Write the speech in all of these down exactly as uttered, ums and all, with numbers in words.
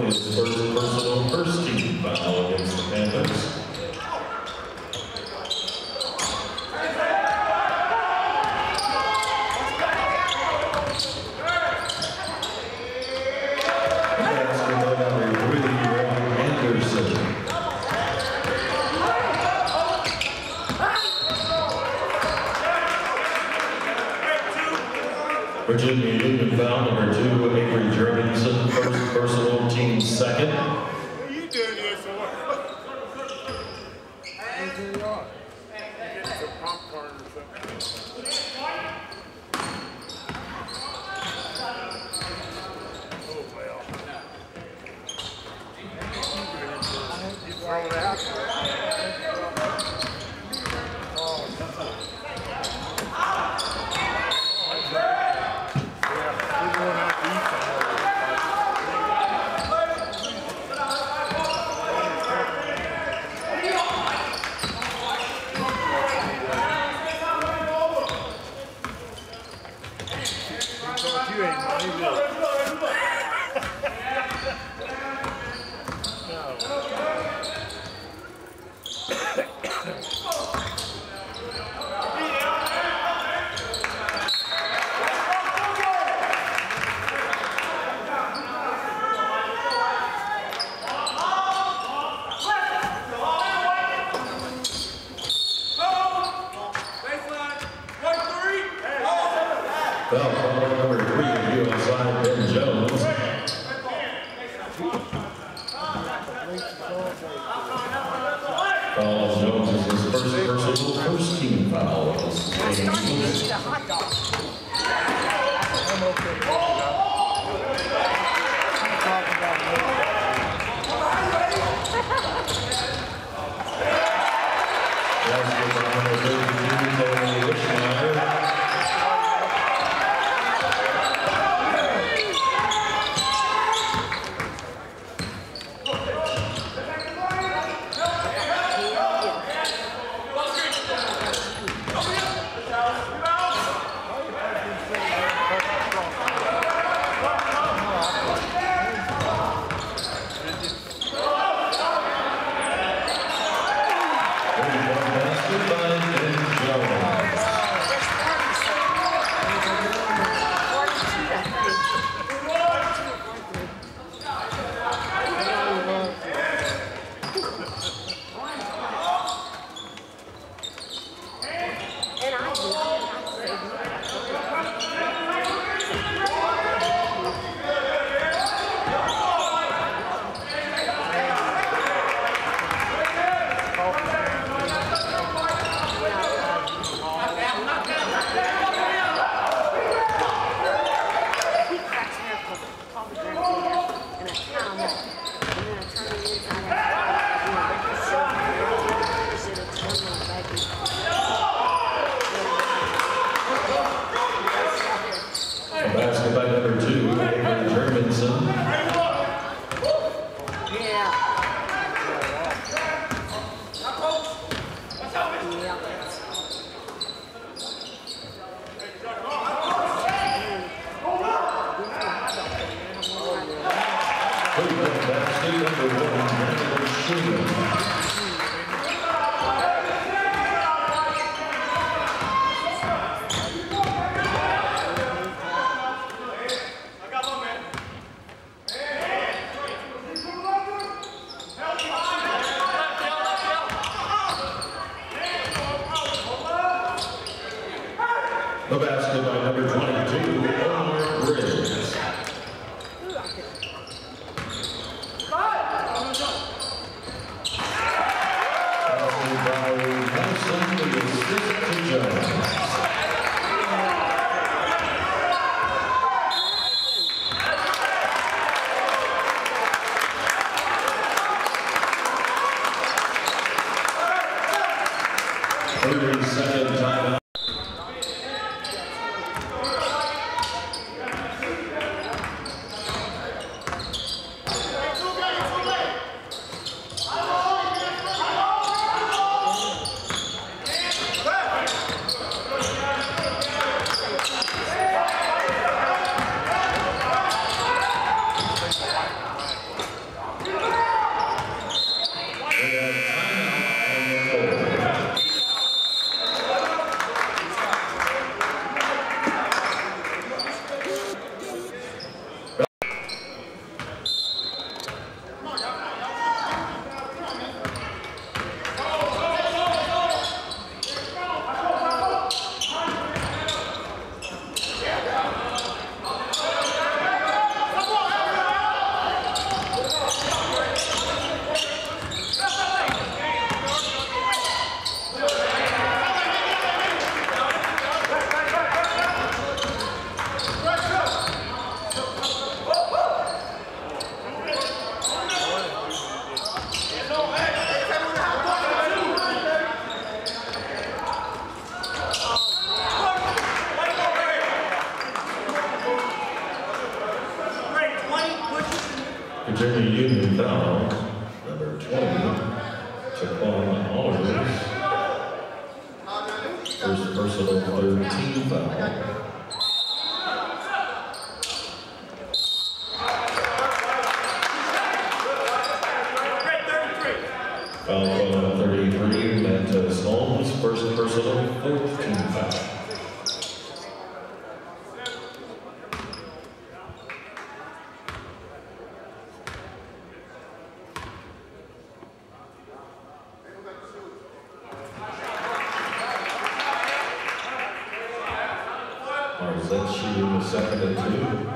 his first personal first team foul against the Panthers. Virginia Union foul number two, Avery Jurgensen, first personal, team second. What are you doing here for? Get some popcorn or something. Oh, well. You throw it out. Foul ball number three, U S I, Ben Jones. Foul Jones is his first personal, first team foul. Basket by number two, Avery Jurgensen. Yeah. Basket number one, Sheehan. The basket by number twenty-two, Omar Briggs. Virginia Union foul, number twenty, Taquan Allers. First personal thirteen foul. Foul call on thirty-three, Mantis Holmes, first personal fourteen foul. Marzette shooting the second and two.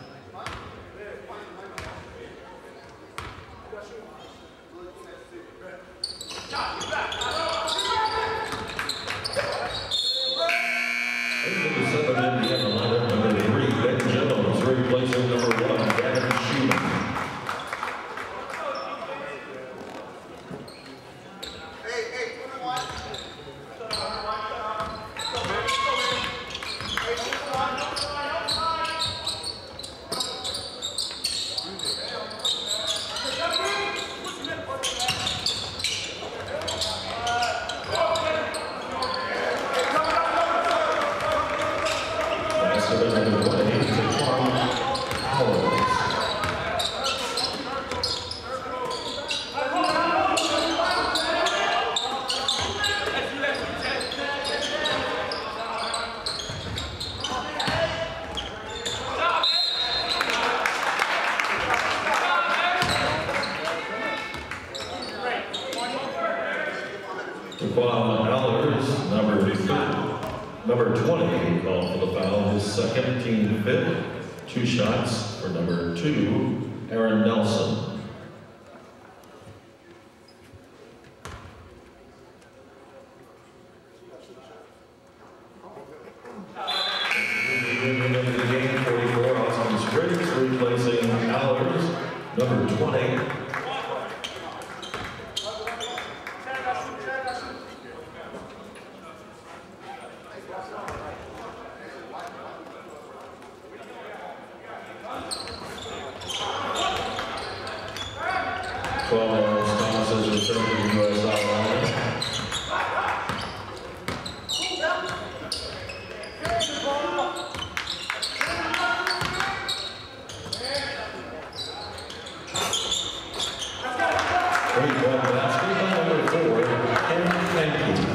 Taquan Allers, number number twenty, called for the foul, his second, team fifth. Two shots for number two, Aaron Nelson. forty-four, Austin Spriggs, replacing Allers, number twenty. Twelve Thomas is returned to the U S line. Three-point basket by number four, Ken Henke.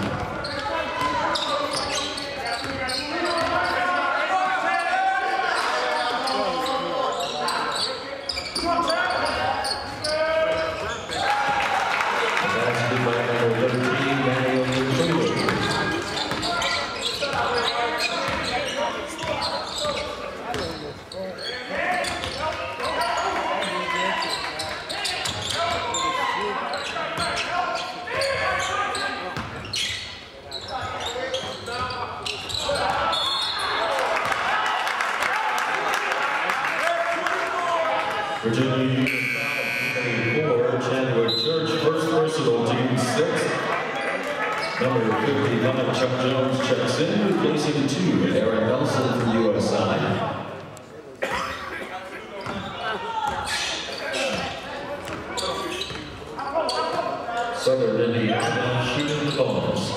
Virginia Union foul, four, Chandler Church, first personal, team six. Number fifty-nine, Chuck Jones checks in, replacing two, Aaron Nelson from U S I. Southern Indiana shooting the bonus.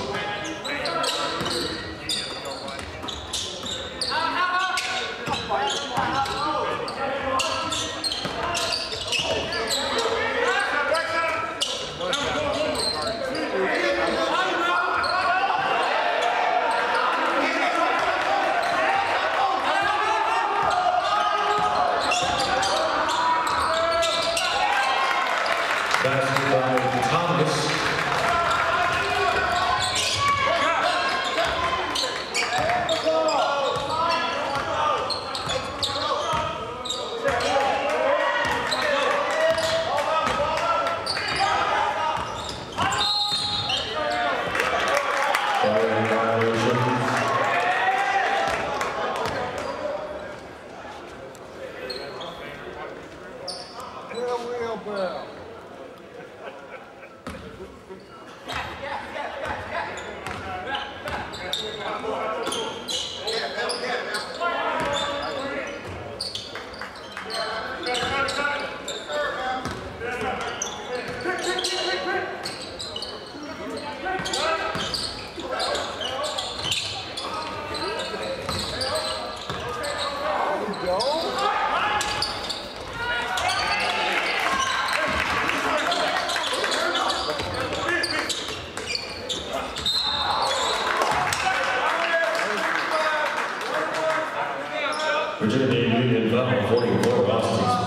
Basket by Thomas.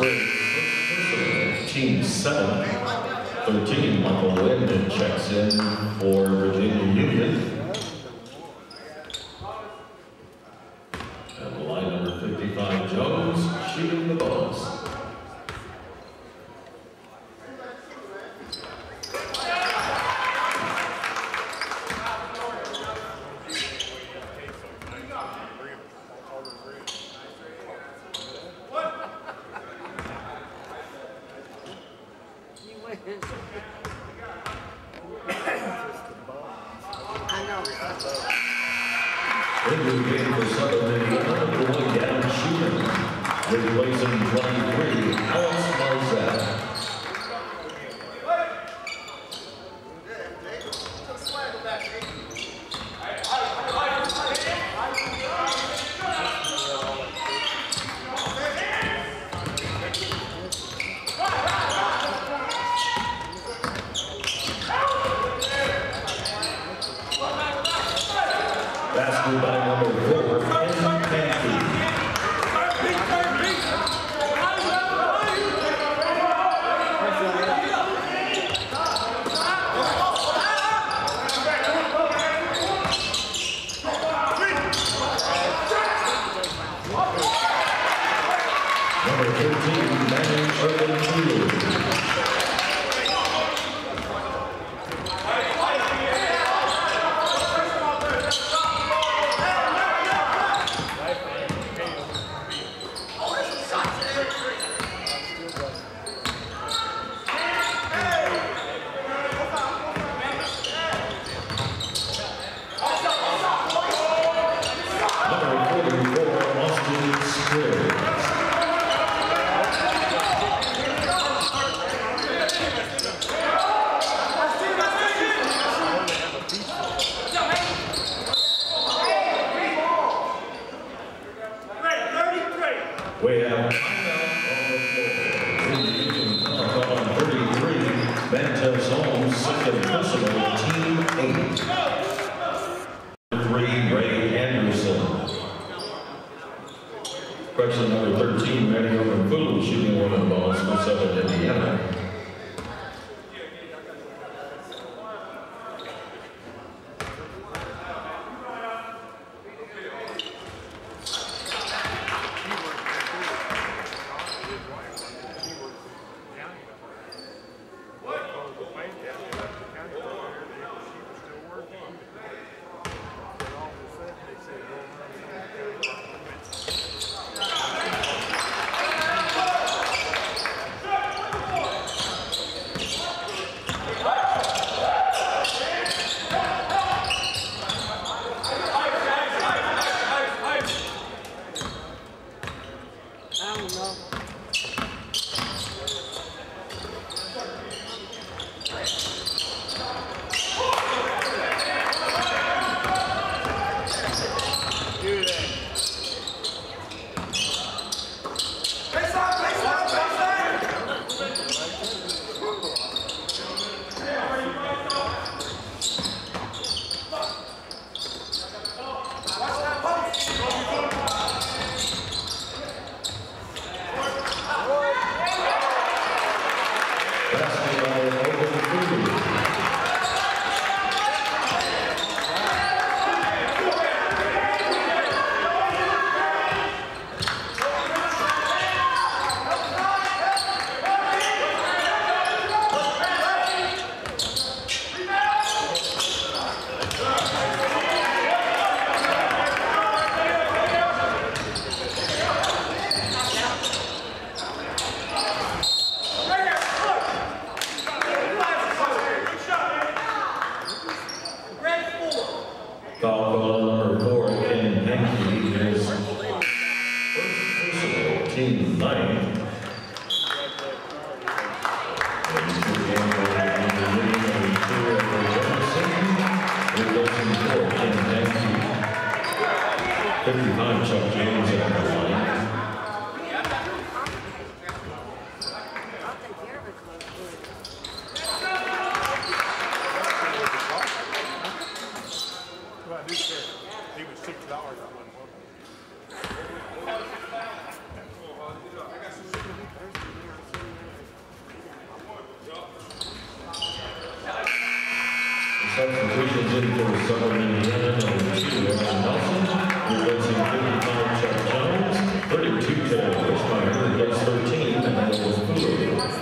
grade, team seven. thirteen, Michael Linden checks in for Virginia Union. And line number fifty-five, Jones, shooting the balls. In the game for Southern Indiana, number one, Gavin Schumann, replacing twenty-three, Alex Marzette. Basket by number four, Ken Canty. Number thirteen, Manny Urban. We have timeout on the floor. On thirty-three, Mantes Holmes, second personal, team eight. Three, Ray Anderson. Correction number thirteen, Manny Urban, shooting one of the balls for Southern Indiana. Foul call number four, Ken Henke, his first personal, team nine. fifty-five, Chuck James at the line. He was six dollars. I wouldn't want him. in for Southern Indiana, number two, Aaron Nelson. Replacing fifty-five, Chuck Jones. thirty-two, Taylor Bushmeyer. Gets thirteen, and that was Fuller.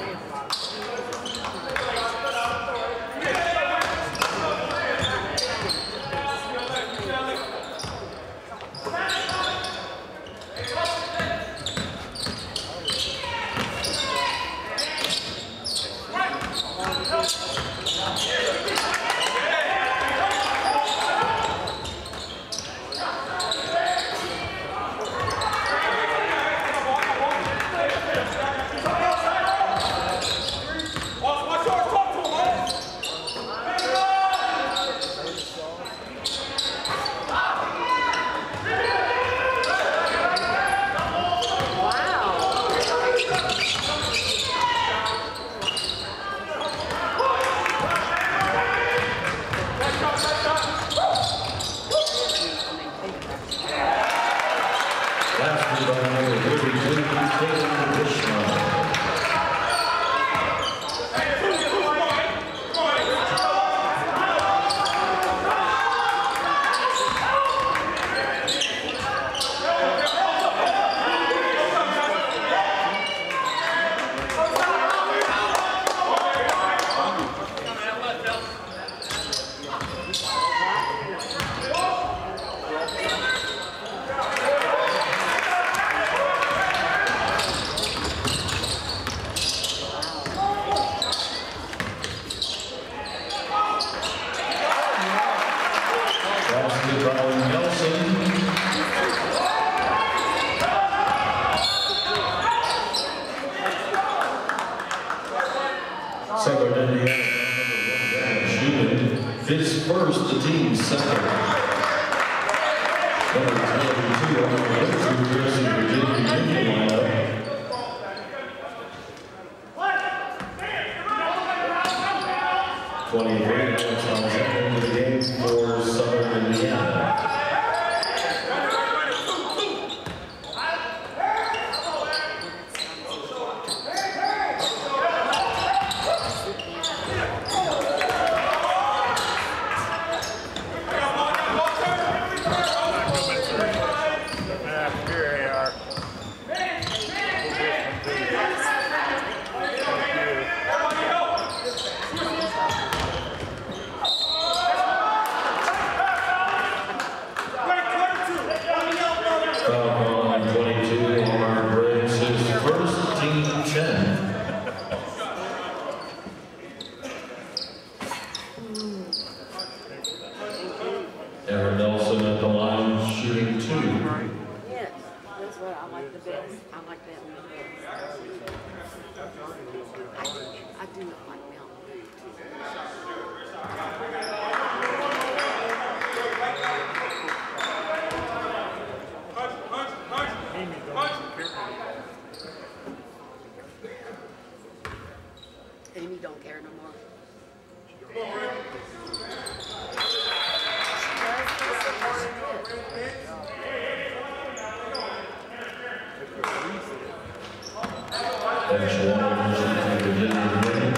Southern Indiana, number one, Schumann. His first, the team's second. Number twenty-two, on the other two, Jersey, Virginia Union lineup. twenty-three, Alex Alexander into the game for Southern Indiana. Aaron Nelson at the line, shooting two. Yes, that's what I like the best. I like that one the best. I, I do not like Mountain Dew too. Amy don't care no more. That's one, Virginia Union.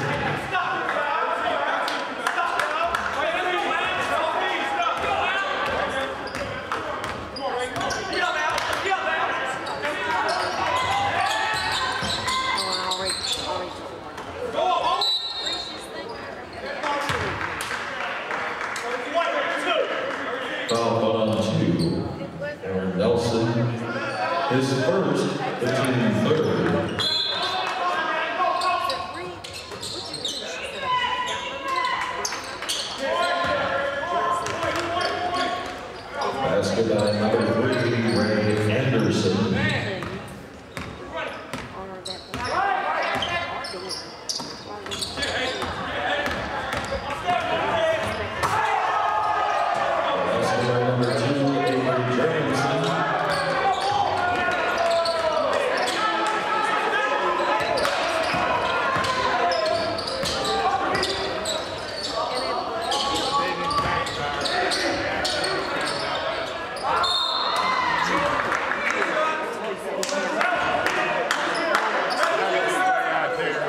Foul caught on two. Aaron Nelson, his first, the team third. Basket by number three, Ray Anderson.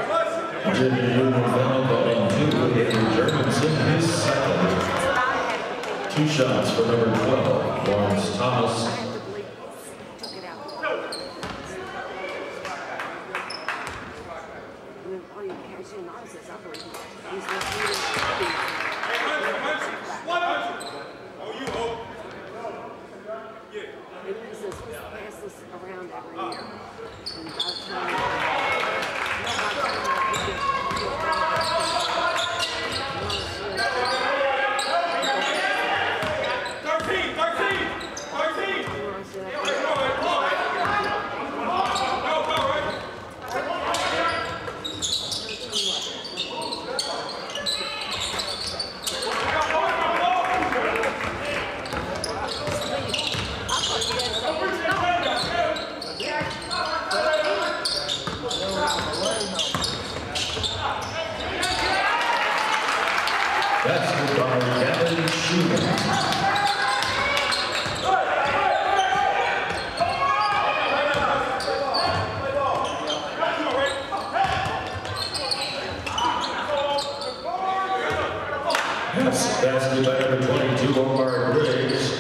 Virginia Union foul caught on two, Andrew Jurgensen, his second. Two shots for number twelve, Lawrence Thomas. Took it out. And then all you catch in on says, I believe he's listening. And he says, we pass this around every year. And I was telling him, no, my God, we get- we get thirteen, thirteen, thirteen. That's good by Gavin Schumann. Yes, that's good by number twenty-two, Omar Griggs.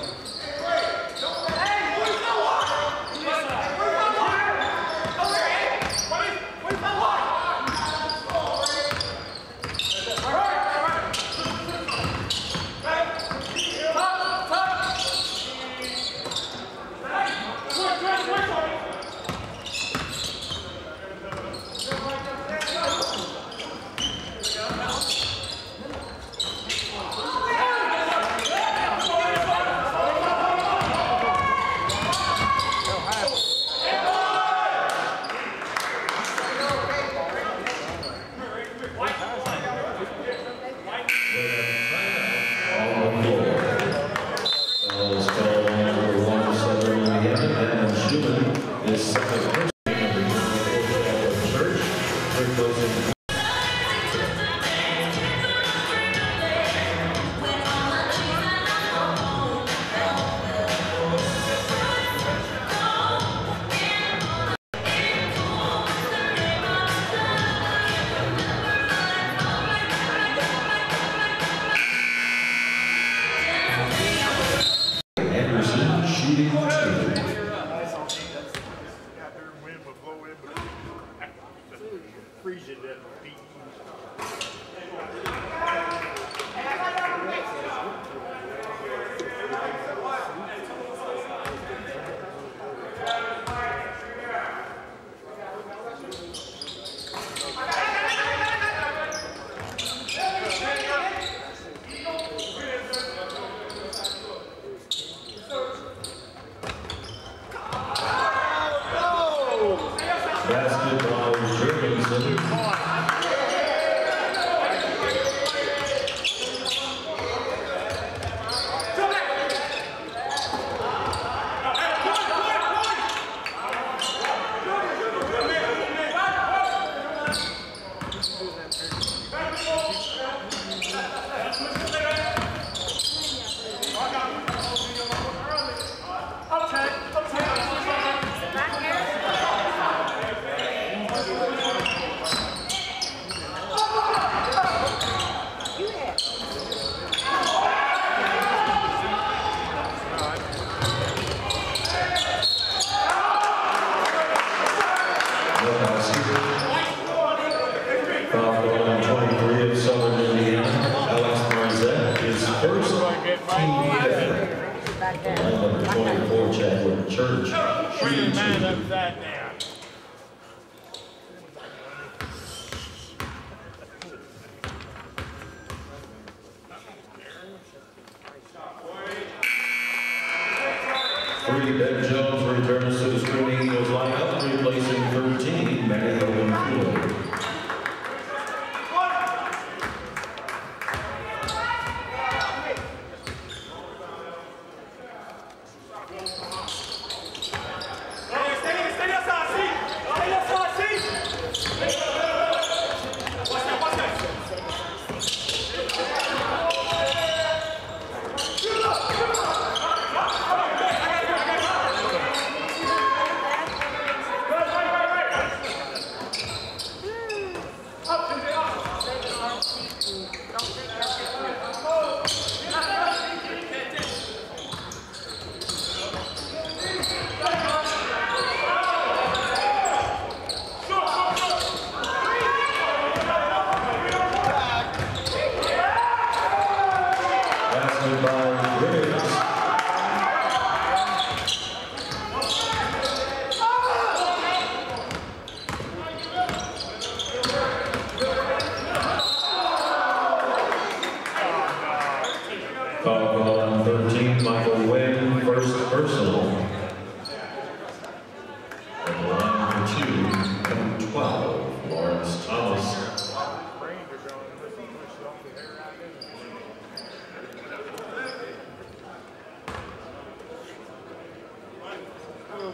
twenty-four, Chadwick Church. Bring man upside down. Three, Ben Jones returns to the Screaming Eagles lineup, replacing thirteen, Manny Floyd.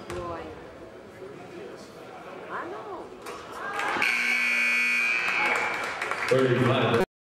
Roy. I know. thirty-five.